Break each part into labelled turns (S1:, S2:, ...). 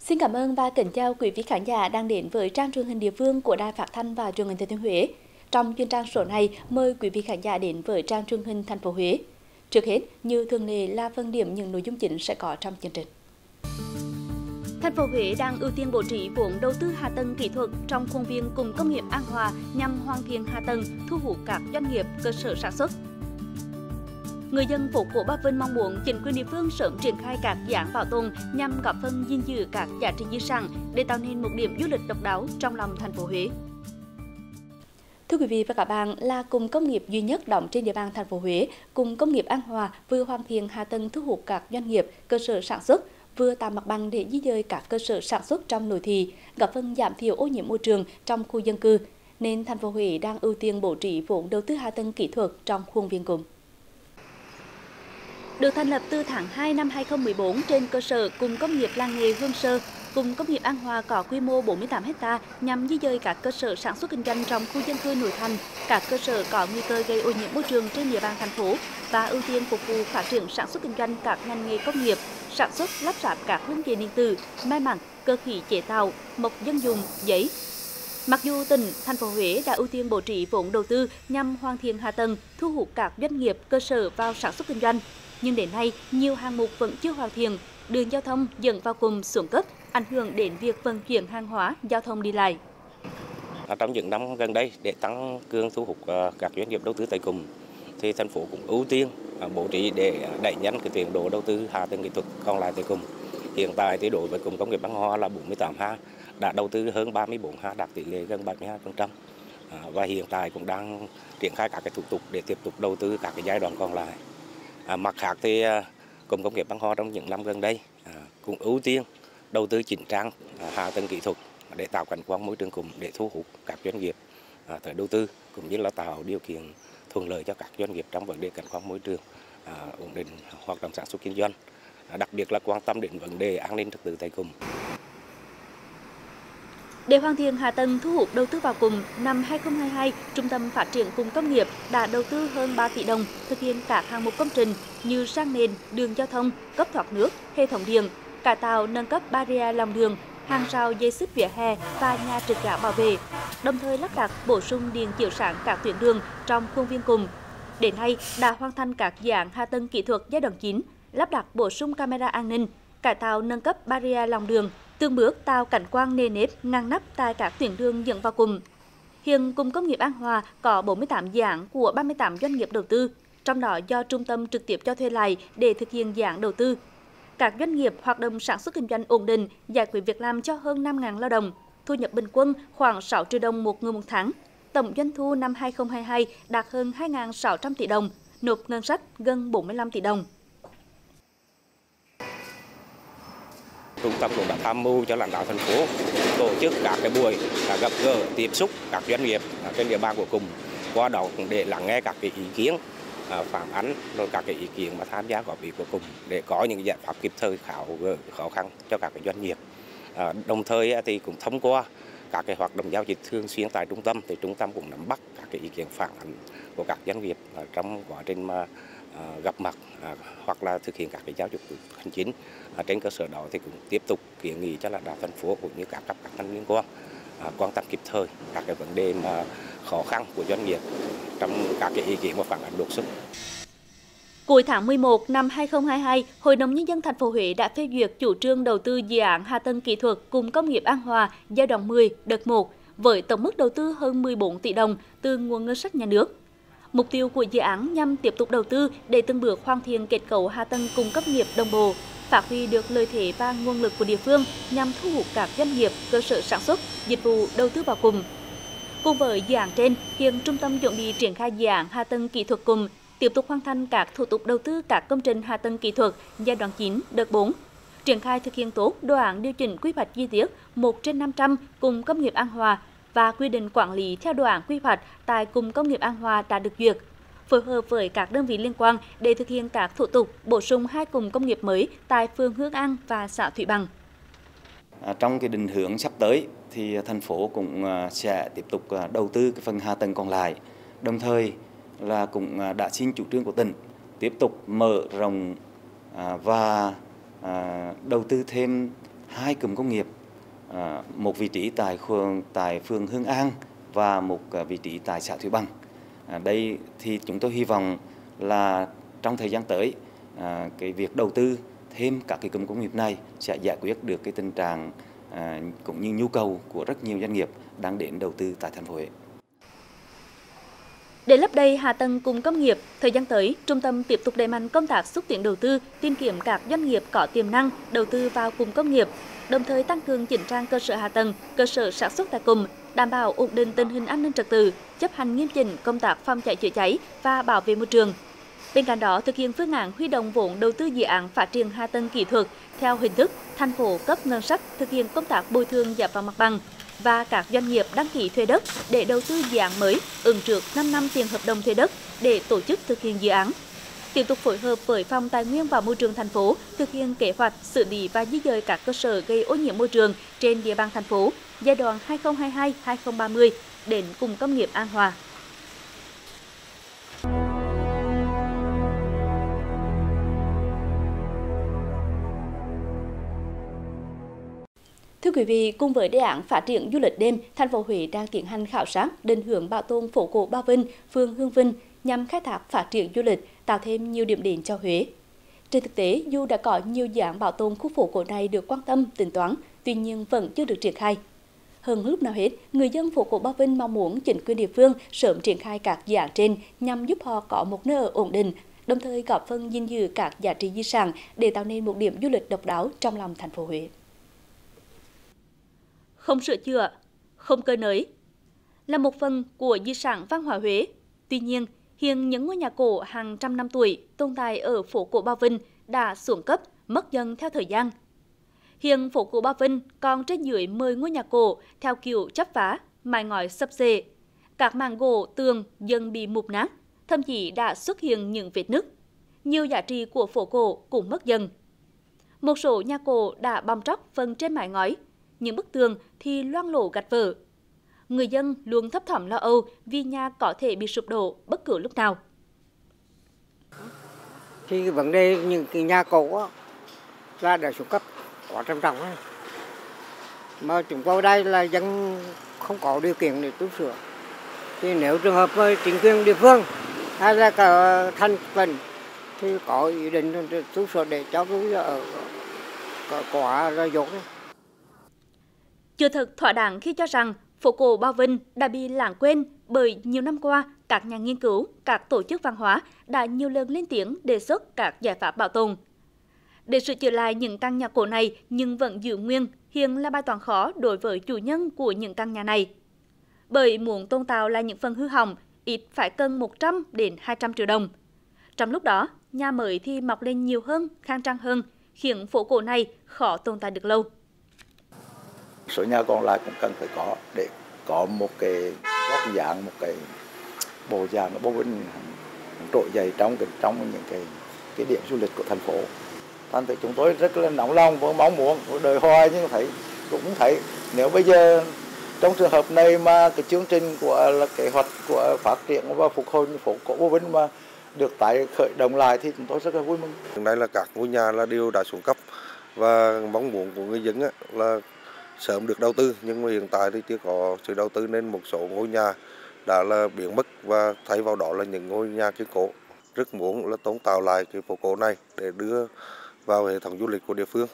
S1: Xin cảm ơn và kính chào quý vị khán giả đang đến với trang truyền hình địa phương của Đài Phát thanh và Truyền hình Thừa Thiên Huế. Trong chuyên trang số này, mời quý vị khán giả đến với trang truyền hình thành phố Huế. Trước hết, như thường lệ là phân điểm những nội dung chính sẽ có trong chương trình. Thành phố Huế đang ưu tiên bố trí vốn đầu tư hạ tầng kỹ thuật trong khuôn viên cụm công nghiệp An Hòa nhằm hoàn thiện hạ tầng, thu hút các doanh nghiệp, cơ sở sản xuất. Người dân phố cổ Ba Vinh mong muốn chính quyền địa phương sớm triển khai các dự án bảo tồn nhằm góp phần gìn giữ các giá trị di sản để tạo nên một điểm du lịch độc đáo trong lòng thành phố Huế. Thưa quý vị và các bạn, là cụm công nghiệp duy nhất đóng trên địa bàn thành phố Huế, cụm công nghiệp An Hòa vừa hoàn thiện hạ tầng thu hút các doanh nghiệp, cơ sở sản xuất, vừa tạo mặt bằng để di dời các cơ sở sản xuất trong nội thị, góp phần giảm thiểu ô nhiễm môi trường trong khu dân cư, nên thành phố Huế đang ưu tiên bố trí vốn đầu tư hạ tầng kỹ thuật trong khuôn viên cụm. Được thành lập từ tháng 2 năm 2014 trên cơ sở cụm công nghiệp làng nghề Hương Sơ, cụm công nghiệp An Hòa có quy mô 48 ha nhằm di dời các cơ sở sản xuất kinh doanh trong khu dân cư nội thành, các cơ sở có nguy cơ gây ô nhiễm môi trường trên địa bàn thành phố và ưu tiên phục vụ phát triển sản xuất kinh doanh các ngành nghề công nghiệp, sản xuất lắp ráp các linh kiện điện tử, may mặc, cơ khí chế tạo, mộc dân dụng, giấy. Mặc dù tỉnh, thành phố Huế đã ưu tiên bố trí vốn đầu tư nhằm hoàn thiện hạ tầng, thu hút các doanh nghiệp, cơ sở vào sản xuất kinh doanh, nhưng đến nay nhiều hạng mục vẫn chưa hoàn thiện, đường giao thông dẫn vào cụm xuống cấp, ảnh hưởng đến việc vận chuyển hàng hóa, giao thông đi lại.
S2: Trong những năm gần đây, để tăng cường thu hút các doanh nghiệp đầu tư tại cụm, thì thành phố cũng ưu tiên bố trí để đẩy nhanh cái tiến độ đầu tư hạ tầng kỹ thuật còn lại tại cụm. Hiện tại thì đối với cụm công nghiệp An Hòa là 48 ha, đã đầu tư hơn 34 ha, đạt tỷ lệ gần 72%. Và hiện tại cũng đang triển khai các cái thủ tục để tiếp tục đầu tư các cái giai đoạn còn lại. Mặt khác thì cụm công nghiệp An Hòa trong những năm gần đây cũng ưu tiên đầu tư chỉnh trang hạ tầng kỹ thuật để tạo cảnh quan môi trường cụm, để thu hút các doanh nghiệp tới đầu tư, cũng như là tạo điều kiện thuận lợi cho các doanh nghiệp trong vấn đề cảnh quan môi trường, ổn định hoạt động sản xuất kinh doanh, đặc biệt là quan tâm đến vấn đề an ninh trật tự tại cụm.
S1: Để hoàn thiện hạ tầng thu hút đầu tư vào cụm, năm 2022, Trung tâm Phát triển Cụm Công nghiệp đã đầu tư hơn 3 tỷ đồng thực hiện các hạng mục công trình như san nền, đường giao thông, cấp thoát nước, hệ thống điện, cải tạo nâng cấp barrier lòng đường, hàng rào dây xích vỉa hè và nhà trực gác bảo vệ, đồng thời lắp đặt bổ sung điện chiếu sáng các tuyến đường trong khuôn viên cụm. Đến nay đã hoàn thành các dự án hạ tầng kỹ thuật giai đoạn 9, lắp đặt bổ sung camera an ninh, cải tạo nâng cấp barrier lòng đường, từng bước tạo cảnh quan nề nếp ngăn nắp tại các tuyến đường dẫn vào cụm. Hiện cụm công nghiệp An Hòa có 48 dự án của 38 doanh nghiệp đầu tư, trong đó do trung tâm trực tiếp cho thuê lại để thực hiện dự án đầu tư. Các doanh nghiệp hoạt động sản xuất kinh doanh ổn định, giải quyết việc làm cho hơn 5.000 lao động, thu nhập bình quân khoảng 6 triệu đồng một người một tháng. Tổng doanh thu năm 2022 đạt hơn 2.600 tỷ đồng, nộp ngân sách gần 45 tỷ đồng.
S2: Trung tâm cũng đã tham mưu cho lãnh đạo thành phố tổ chức các cái buổi gặp gỡ, tiếp xúc các doanh nghiệp trên địa bàn của cụm, qua đó cũng để lắng nghe các cái ý kiến, phản ánh rồi các cái ý kiến mà tham gia góp ý của cụm để có những giải pháp kịp thời tháo gỡ khó khăn cho các cái doanh nghiệp. Đồng thời thì cũng thông qua các cái hoạt động giao dịch thường xuyên tại trung tâm, thì trung tâm cũng nắm bắt các cái ý kiến phản ánh của các doanh nghiệp trong quá trình mà gặp mặt hoặc là thực hiện các cái giao dịch hành chính. Trên cơ sở đó thì cũng tiếp tục kiến nghị cho lãnh đạo thành phố cũng như các cấp các ngành liên quan quan tâm kịp thời các cái vấn đề mà khó khăn của doanh nghiệp trong các cái ý kiến và phản ánh đột xuất.
S1: Cuối tháng 11 năm 2022, Hội đồng Nhân dân thành phố Huế đã phê duyệt chủ trương đầu tư dự án hạ tầng kỹ thuật cụm công nghiệp An Hòa giai đoạn 10 đợt 1 với tổng mức đầu tư hơn 14 tỷ đồng từ nguồn ngân sách nhà nước. Mục tiêu của dự án nhằm tiếp tục đầu tư để từng bước hoàn thiện kết cấu hạ tầng cụm công nghiệp đồng bộ, phát huy được lợi thế và nguồn lực của địa phương nhằm thu hút các doanh nghiệp, cơ sở sản xuất, dịch vụ đầu tư vào cụm. Cùng với dự án trên, hiện trung tâm chuẩn bị triển khai dự án hạ tầng kỹ thuật cụm, tiếp tục hoàn thành các thủ tục đầu tư các công trình hạ tầng kỹ thuật giai đoạn 9 đợt 4, triển khai thực hiện tốt đồ án điều chỉnh quy hoạch chi tiết 1/500 cụm công nghiệp An Hòa và quy định quản lý theo đồ án quy hoạch tại cụm công nghiệp An Hòa đã được duyệt, phối hợp với các đơn vị liên quan để thực hiện các thủ tục bổ sung 2 cụm công nghiệp mới tại phường Hương An và xã Thủy Bằng.
S3: Trong cái định hướng sắp tới thì thành phố cũng sẽ tiếp tục đầu tư cái phần hạ tầng còn lại, đồng thời là cũng đã xin chủ trương của tỉnh tiếp tục mở rộng và đầu tư thêm 2 cụm công nghiệp, một vị trí tại phường Hương An và một vị trí tại xã Thủy Bằng. Đây thì chúng tôi hy vọng là trong thời gian tới, cái việc đầu tư thêm các cái cụm công nghiệp này sẽ giải quyết được cái tình trạng cũng như nhu cầu của rất nhiều doanh nghiệp đang đến đầu tư tại thành phố Huế.
S1: Để lấp đầy hạ tầng cụm công nghiệp, thời gian tới, trung tâm tiếp tục đẩy mạnh công tác xúc tiến đầu tư, tìm kiếm các doanh nghiệp có tiềm năng đầu tư vào cụm công nghiệp, đồng thời tăng cường chỉnh trang cơ sở hạ tầng, cơ sở sản xuất tại cụm, đảm bảo ổn định tình hình an ninh trật tự, chấp hành nghiêm chỉnh công tác phòng cháy chữa cháy và bảo vệ môi trường. Bên cạnh đó, thực hiện phương án huy động vốn đầu tư dự án phát triển hạ tầng kỹ thuật theo hình thức thành phố cấp ngân sách thực hiện công tác bồi thường giải phóng mặt bằng và các doanh nghiệp đăng ký thuê đất để đầu tư dự án mới ứng trước 5 năm tiền hợp đồng thuê đất để tổ chức thực hiện dự án. Tiếp tục phối hợp với Phòng Tài nguyên và Môi trường thành phố thực hiện kế hoạch xử lý và di dời các cơ sở gây ô nhiễm môi trường trên địa bàn thành phố giai đoạn 2022-2030 đến cụm công nghiệp An Hòa. Thưa quý vị, cùng với đề án phát triển du lịch đêm, thành phố Huế đang tiến hành khảo sát định hướng bảo tồn phố cổ Ba Vinh, phường Hương Vinh nhằm khai thác phát triển du lịch, tạo thêm nhiều điểm đến cho Huế. Trên thực tế, dù đã có nhiều dự án bảo tồn khu phố cổ này được quan tâm, tính toán, tuy nhiên vẫn chưa được triển khai. Hơn lúc nào hết, người dân phố cổ Ba Vinh mong muốn chính quyền địa phương sớm triển khai các dự án trên nhằm giúp họ có một nơi ở ổn định, đồng thời góp phần gìn giữ các giá trị di sản để tạo nên một điểm du lịch độc đáo trong lòng thành phố Huế. Không sửa chữa, không cơi nới là một phần của di sản văn hóa Huế. Tuy nhiên, hiện những ngôi nhà cổ hàng trăm năm tuổi tồn tại ở phố cổ Ba Vinh đã xuống cấp, mất dần theo thời gian. Hiện phố cổ Ba Vinh còn trên dưới 10 ngôi nhà cổ theo kiểu chắp vá, mái ngói xấp xệ. Các mảng gỗ tường dần bị mục nát, thậm chí đã xuất hiện những vết nứt. Nhiều giá trị của phố cổ cũng mất dần. Một số nhà cổ đã bong tróc phần trên mái ngói, những bức tường thì loang lổ gạch vỡ. Người dân luôn thấp thỏm lo âu vì nhà có thể bị sụp đổ bất cứ lúc nào.
S4: Thì vấn đề những cái nhà cổ là đã xuống cấp quá trầm trọng ấy. Mà chúng tôi đây là dân không có điều kiện để tu sửa. Thì nếu trường hợp với chính quyền địa phương hay là cả thành phần thì có ý định tu sửa để cho cái ở quả ra dốt.
S1: Chưa thật thỏa đáng khi cho rằng phố cổ Ba Vinh đã bị lãng quên bởi nhiều năm qua, các nhà nghiên cứu, các tổ chức văn hóa đã nhiều lần lên tiếng đề xuất các giải pháp bảo tồn. Để sửa chữa lại những căn nhà cổ này nhưng vẫn giữ nguyên hiện là bài toán khó đối với chủ nhân của những căn nhà này. Bởi muốn tôn tạo lại những phần hư hỏng, ít phải cần 100 đến 200 triệu đồng. Trong lúc đó, nhà mới thì mọc lên nhiều hơn, khang trang hơn, khiến phố cổ này khó tồn tại được lâu.
S5: Số nhà còn lại cũng cần phải có để có một cái góc dạng, một cái bộ dạng nó Ba Vinh trội dậy trong những cái điểm du lịch của thành phố. Thành thì chúng tôi rất là nóng lòng và mong muốn đời hoài, nhưng cũng thấy nếu bây giờ trong trường hợp này mà cái chương trình của là kế hoạch của phát triển và phục hồi phố cổ Ba Vinh mà được tái khởi động lại thì chúng tôi rất là vui mừng.
S6: Hiện nay là các ngôi nhà là đều đã xuống cấp và mong muốn của người dân là sớm được đầu tư, nhưng mà hiện tại thì chưa có sự đầu tư nên một số ngôi nhà đã là biến mất và thay vào đó là những ngôi nhà kiên cố. Rất muốn là tôn tạo lại cái phố cổ này để đưa vào hệ thống du lịch của địa phương.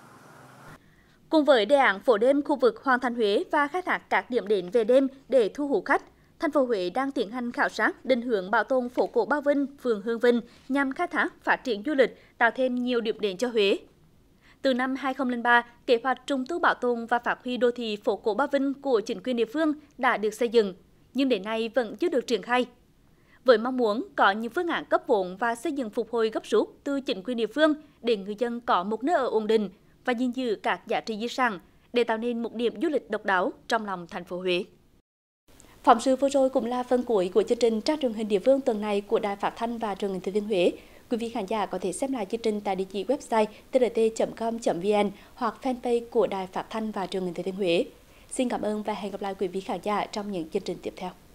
S1: Cùng với đề án phố đêm khu vực Hoàng Thành Huế và khai thác các điểm đến về đêm để thu hút khách, thành phố Huế đang tiến hành khảo sát định hướng bảo tồn phố cổ Ba Vinh, phường Hương Vinh nhằm khai thác phát triển du lịch, tạo thêm nhiều điểm đến cho Huế. Từ năm 2003, kế hoạch trùng tu bảo tồn và phát huy đô thị phố cổ Ba Vinh của chính quyền địa phương đã được xây dựng, nhưng đến nay vẫn chưa được triển khai. Với mong muốn có những phương án cấp vốn và xây dựng phục hồi gấp rút từ chính quyền địa phương để người dân có một nơi ở ổn định và gìn giữ các giá trị di sản để tạo nên một điểm du lịch độc đáo trong lòng thành phố Huế. Phóng sự vừa rồi cũng là phần cuối của chương trình Trang truyền hình địa phương tuần này của Đài Phát thanh và Truyền hình Thừa Thiên Huế. Quý vị khán giả có thể xem lại chương trình tại địa chỉ website trt.com.vn hoặc fanpage của Đài Phát thanh và Truyền hình Thừa Thiên Huế. Xin cảm ơn và hẹn gặp lại quý vị khán giả trong những chương trình tiếp theo.